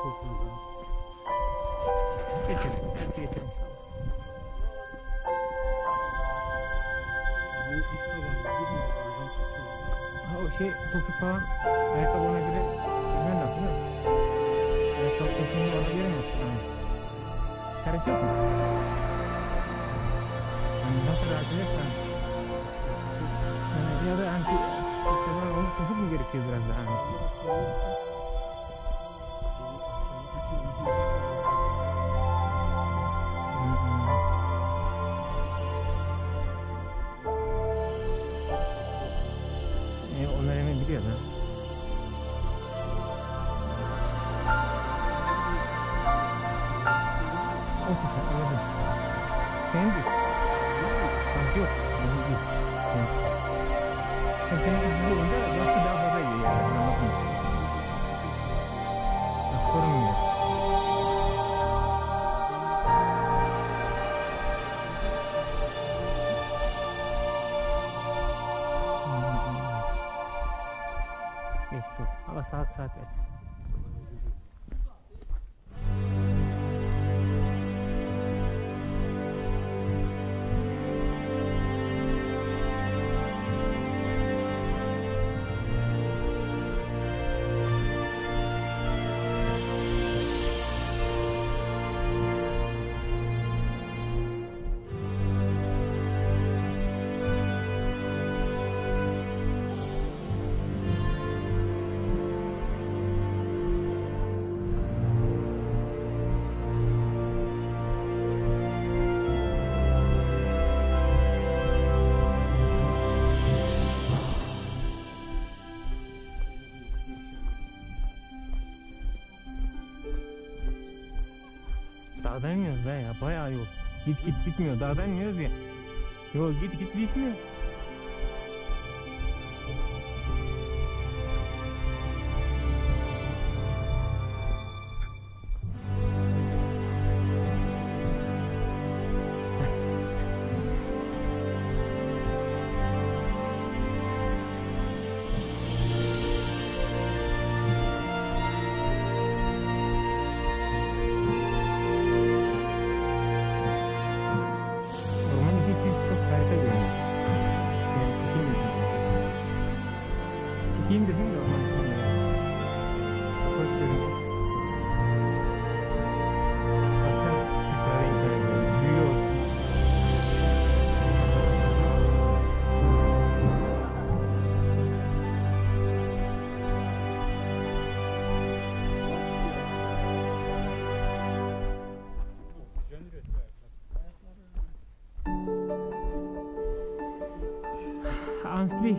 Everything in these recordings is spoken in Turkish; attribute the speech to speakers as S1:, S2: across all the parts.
S1: Getir inşallah. Ha, o şey topuk falan ayakkabına göre çizmen lazım değil mi? Ayakkabı kesinlikle ona göre mi yaptın? Çaresi yok mu? Yani nasıl rahat edersen? Ya da hani onu topuk mu gerekiyor biraz daha? Onlar hemen biliyor lan. Ortası anladım. Kendi. Yok. Benim değil. Senin kızı olunca başka daha fazla yiyor yani. Korunmuyor. Geçmiş olsun. Allah saat versin. Dağdan iniyoruz ya, bayağı yol. Git bitmiyor, dağdan iniyoruz ya. Yol git bitmiyor. Çekeyim dedim de ondan sonra. Çok hoş görünüyor. Baksana güzel büyüyor. Ansli.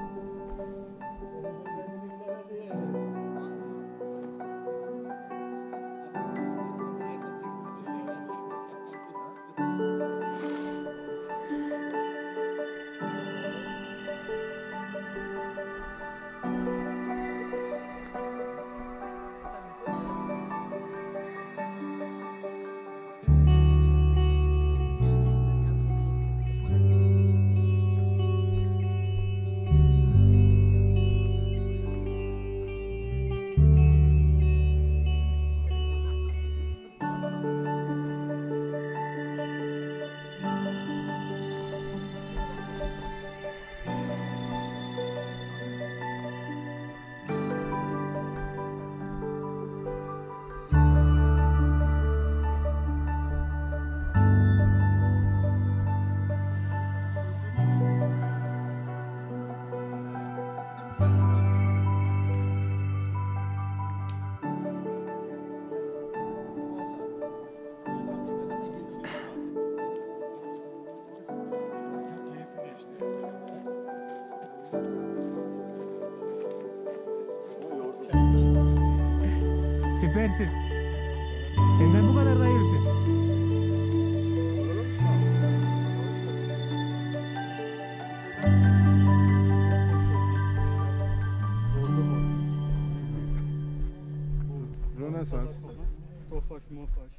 S1: Süpersin. Senden bu kadar da hayırlısın.
S2: Rönesans.
S3: Tofaş, mofaş.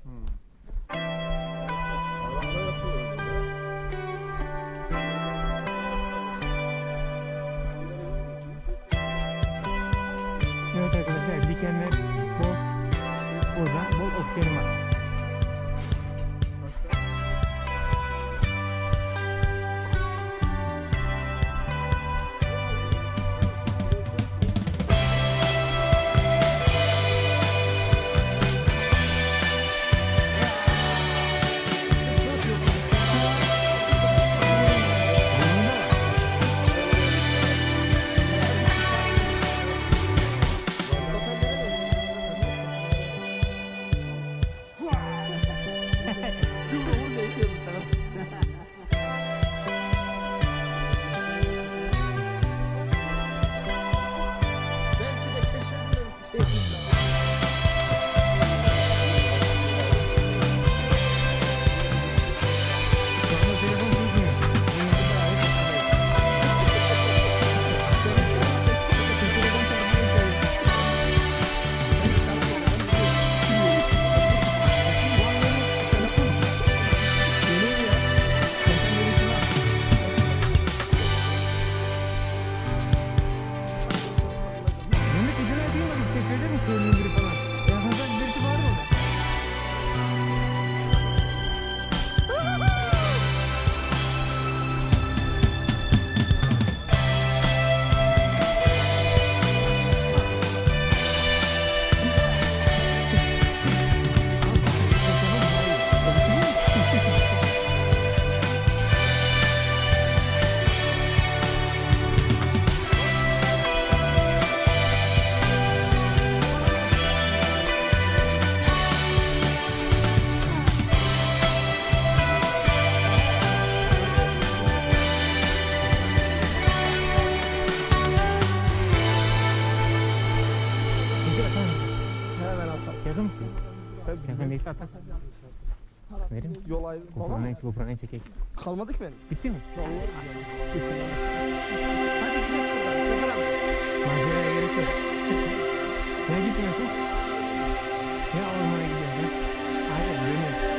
S1: Evet arkadaşlar, dikenler bol. Burada bol oksijenim var. Yakın mı? Yakın değilse atak. Verir mi?
S2: Yol ayrı falan mı?
S1: GoPro'na çekeyim.
S2: Kalmadı ki benim.
S1: Bitti mi?
S2: Hadi gidelim buradan. Sefer abi.
S1: Manzaraya gerek yok. Ne gitmiyorsun? Ne ormana gidiyorsun? Aynen dönüyorum.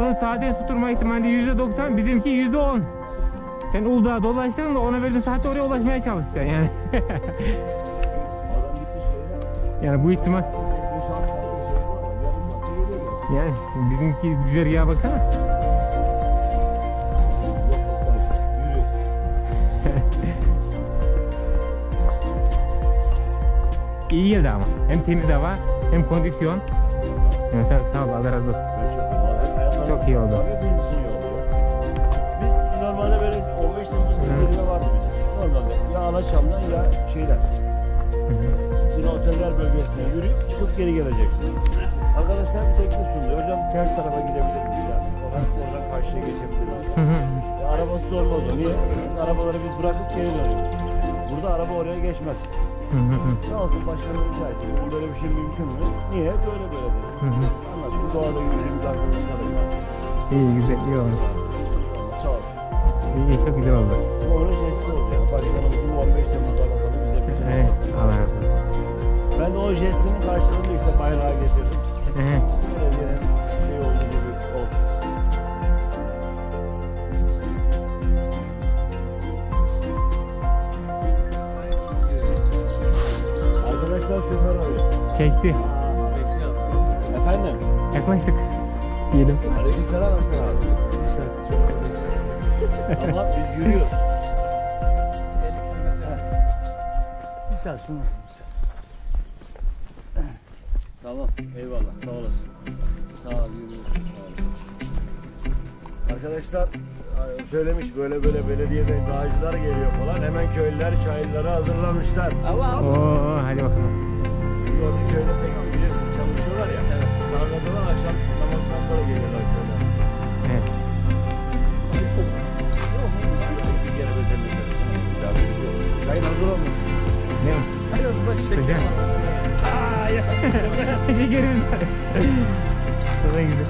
S1: Onun saatten tutturma ihtimali %90, bizimki %10. Sen Uludağ'a dolaştın da ona verdiğin saatte oraya ulaşmaya çalışacaksın yani. Yani bu ihtimal. Yani bizimki güzergaha baksana. İyi geldi ama. Hem temiz hava hem kondisyon. Evet abi, sağ ol, Allah razı olsun. Çok iyi oldu.
S4: Biz normalde böyle 15 Temmuz üzerinde vardı bizim. Normalde ya Alaçam'dan ya şeyden. Yine oteller bölgesine yürüyüp çıkıp geri geleceksin. Arkadaşlar bir teklif sundu. Hocam ters tarafa gidebilir miyiz yani? Oradan karşıya geçebilir miyiz? Arabası olmaz o. Niye? Şimdi arabaları biz bırakıp geri dönüyoruz. Burada araba oraya geçmez. Sağ olsun başkanım rica etti. Böyle bir şey mümkün mü? Niye? Böyle dedi. Anladım. Doğada yürüyeyim, bir arkadaşlarım.
S1: İyi, güzel, iyi olmuş.
S4: Sağ olsun.
S1: İyi, çok güzel oldu.
S4: Bu onun jesti oldu yani. Başkanımızın 15 Temmuz'da bakalım bize bir şey.
S1: Evet, Allah razı olsun.
S4: Ben de o jestinin karşılığında işte bayrağı getirdim. Böyle bir şey oldu gibi oldu. Arkadaşlar şoför arıyor.
S1: Çekti.
S4: Efendim?
S1: Yaklaştık diyelim.
S4: Aleykümselam Başkan abi. Ama biz yürüyoruz. Bir saat sonra. Tamam, eyvallah, sağ olasın. Sağ ol, yürüyorsun, sağ ol. Arkadaşlar söylemiş böyle belediyeden dağcılar geliyor falan. Hemen köylüler çayları hazırlamışlar.
S1: Oo, hadi bakalım.
S4: Çünkü orada köyde pek bilirsin çalışıyorlar ya. Evet. Tarladan akşam namazdan sonra gelirler köyler.
S1: Evet.
S4: Bir kere bedelirler. Çayın hazır olmasın.
S1: Ne o?
S2: En azından şeker
S1: Sıcak.
S2: var.
S1: Şekerimiz var. Sana gidiyor.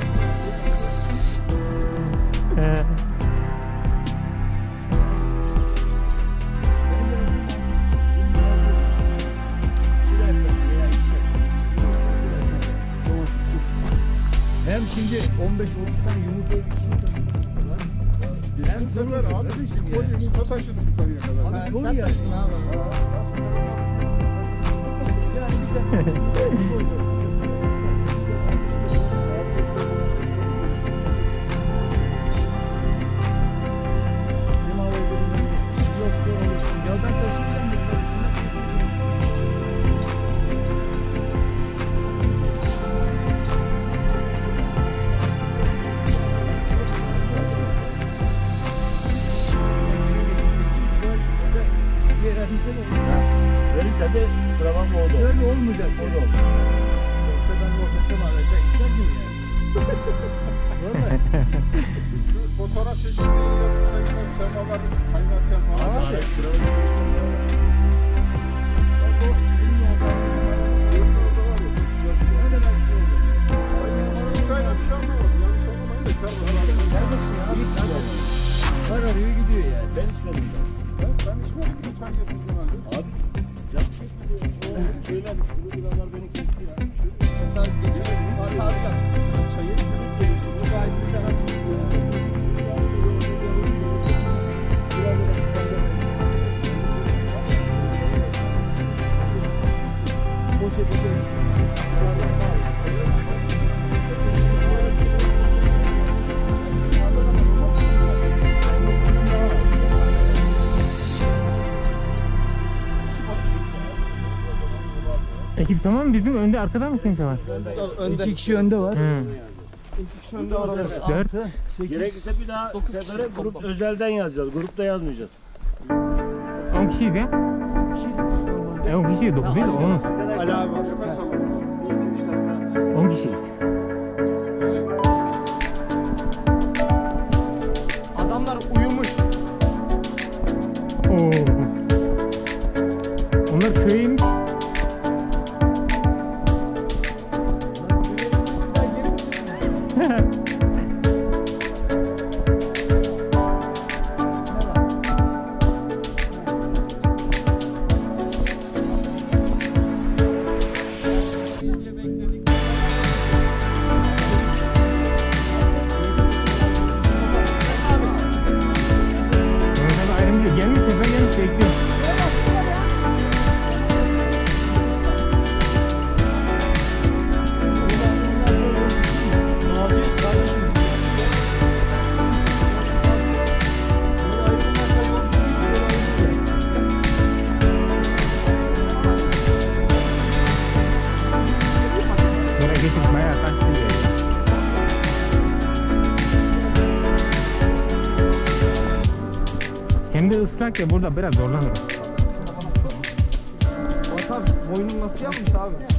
S3: Hem şimdi 15-30 tane yumurtayı hem
S5: Sefer abi o yumurta taşıdı yukarıya kadar.
S3: abi zor ya. Yani bir de yoldan taşıyacağım.
S4: Verirse de kusura bakma oldu.
S3: Şöyle olmayacak.
S4: O da oldu.
S3: Yoksa ben korkmasam alacak içer miyim yani? Vallahi.
S5: Şu fotoğraf çekimleri yapmışlar, semalar kaynarken falan.
S3: Abi.
S4: Araştıralım gideceksin ya.
S5: Bak o benim yolda mesela benim orada var ya, çok güzel.
S3: Ne demek ki oldu?
S5: Çayla bir şey anlamadım. Yanlış anlamayın da kar var.
S3: Neredesin ya? Git ya. Var arıyor gidiyor yani.
S4: Ben içmedim ben.
S5: Ben içmedim ki çay getirdim ben de.
S4: Abi yapacak bir de o şeyler, bunu bilenler beni kesti ya.
S3: Sadece geçelim. Abi ya.
S5: Çayı getirip gelirsin. Bu gayet bir tane
S1: Ekip tamam mı? Bizim önde, arkada mı kimse var?
S3: İki kişi önde var.
S1: Hı.
S5: kişi önde aramız.
S1: 4.
S4: Gerekirse bir daha sefere grup özelden yazacağız. Grupta yazmayacağız.
S1: 10 kişiyiz ya. 10 kişiyiz, 9 değil, 10'uz.
S5: Ali abi var. Nefes alalım.
S4: 2-3 dakika.
S1: 10 kişiyiz.
S2: Adamlar uyumuş.
S1: Oo. Onlar köye inmiş. Şimdi ıslak ya, burada biraz zorlanırım.
S2: Bak abi boynunu nasıl yapmış abi?